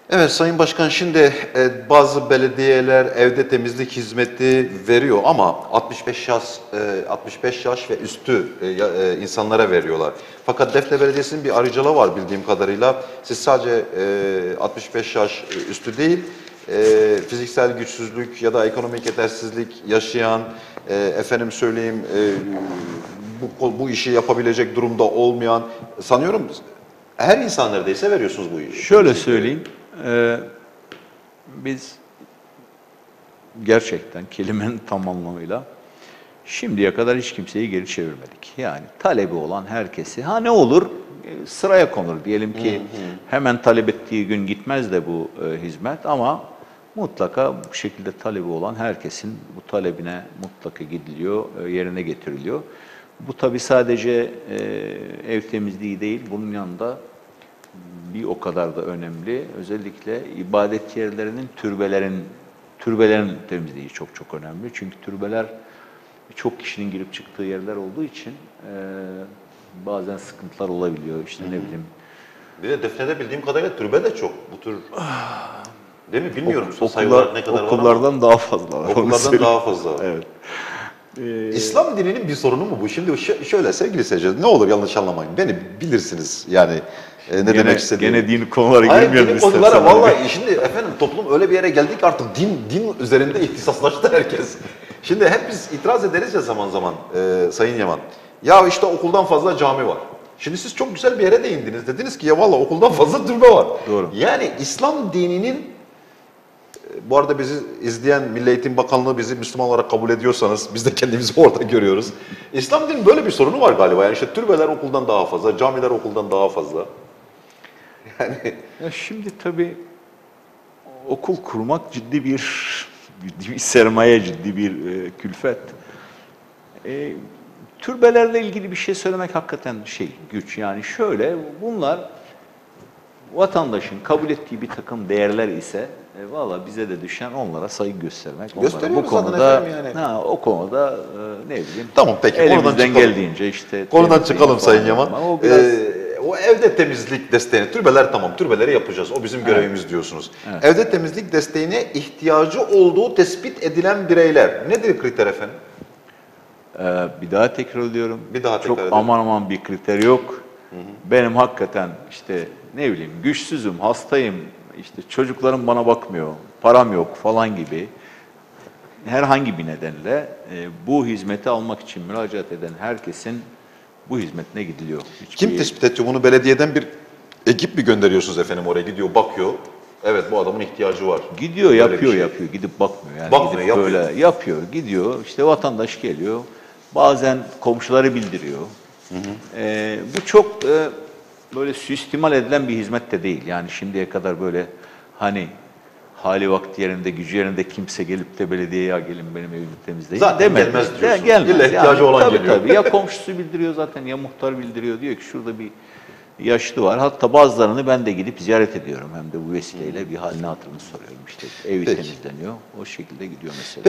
Evet Sayın Başkan, şimdi bazı belediyeler evde temizlik hizmeti veriyor ama 65 yaş ve üstü insanlara veriyorlar. Fakat Defne Belediyesi'nin bir ayrıcalığı var bildiğim kadarıyla. Siz sadece 65 yaş üstü değil, fiziksel güçsüzlük ya da ekonomik yetersizlik yaşayan, efendim söyleyeyim, bu işi yapabilecek durumda olmayan, sanıyorum her insan neredeyse veriyorsunuz bu işi. Şöyle söyleyeyim, biz gerçekten kelimenin tam anlamıyla şimdiye kadar hiç kimseyi geri çevirmedik. Yani talebi olan herkesi, ne olur sıraya konur. Diyelim ki hemen talep ettiği gün gitmez de bu hizmet ama mutlaka bu şekilde talebi olan herkesin bu talebine mutlaka gidiliyor, yerine getiriliyor. Bu tabii sadece ev temizliği değil, bunun yanında bir o kadar da önemli. Özellikle ibadet yerlerinin, türbelerin temizliği çok çok önemli. Çünkü türbeler çok kişinin girip çıktığı yerler olduğu için bazen sıkıntılar olabiliyor. İşte ne bileyim. Bir de Defne'de bildiğim kadarıyla türbe de çok. Bu tür değil mi? Bilmiyorum sayılar ne kadar var ama. Okullardan daha fazla var. Okullardan daha fazla. Evet. İslam dininin bir sorunu mu bu? Şimdi şöyle sevgili seyirciler, ne olur yanlış anlamayın. Beni bilirsiniz yani ne demek istediğimi. Gene din konulara Hayır, girmeyelim din istersen. konulara vallahi şimdi efendim toplum öyle bir yere geldik artık din üzerinde ihtisaslaştı herkes. Şimdi hep biz itiraz ederiz ya zaman zaman Sayın Yaman. Ya işte okuldan fazla cami var. Şimdi siz çok güzel bir yere değindiniz. Dediniz ki ya vallahi okuldan fazla türbe var. Doğru. Yani İslam dininin, bu arada bizi izleyen Milli Eğitim Bakanlığı bizi Müslüman olarak kabul ediyorsanız biz de kendimizi orada görüyoruz. İslam dininin böyle bir sorunu var galiba. Yani işte türbeler okuldan daha fazla, camiler okuldan daha fazla. Yani Ya şimdi tabii okul kurmak ciddi bir sermaye, ciddi bir külfet. Türbelerle ilgili bir şey söylemek hakikaten güç. Yani şöyle, bunlar vatandaşın kabul ettiği bir takım değerler ise valla bize de düşen onlara saygı göstermek. gösteriyoruz bu konuda, zaten efendim yani. o konuda ne bileyim. Tamam peki, konudan elimizden çıkalım. geldiğince işte. Konudan çıkalım Sayın Yaman. O biraz O evde temizlik desteğini, türbeler tamam, türbeleri yapacağız. O bizim görevimiz diyorsunuz. Evet. Evde temizlik desteğine ihtiyacı olduğu tespit edilen bireyler. Nedir kriter efendim? bir daha tekrar ediyorum. Bir daha tekrar Çok edelim. aman bir kriter yok. Benim hakikaten işte ne bileyim güçsüzüm, hastayım, işte çocuklarım bana bakmıyor, param yok falan gibi herhangi bir nedenle bu hizmeti almak için müracaat eden herkesin bu hizmetine gidiliyor. Kim tespit ediyor bunu? Belediyeden bir ekip mi gönderiyorsunuz efendim oraya? Gidiyor, bakıyor. Evet, bu adamın ihtiyacı var. Gidiyor, Böyle yapıyor, bir şey. yapıyor. Gidip bakmıyor. Yani Bakmıyor, gidip yapıyor. böyle yapıyor, gidiyor. İşte vatandaş geliyor. Bazen komşuları bildiriyor. Bu çok böyle süstimal edilen bir hizmet de değil. Yani şimdiye kadar böyle hali vakti yerinde, gücü yerinde kimse gelip de belediyeye ya gelin benim evimi temizleyin Zaten demedi. gelmez diyorsunuz. Gelmez. İlla ihtiyacı olan geliyor. Tabii. Ya komşusu bildiriyor zaten ya muhtar bildiriyor. Diyor ki şurada bir yaşlı var. Hatta bazılarını ben de gidip ziyaret ediyorum. Hem de bu vesileyle bir halini hatırını soruyorum. İşte evi Peki. temizleniyor. O şekilde gidiyor mesela.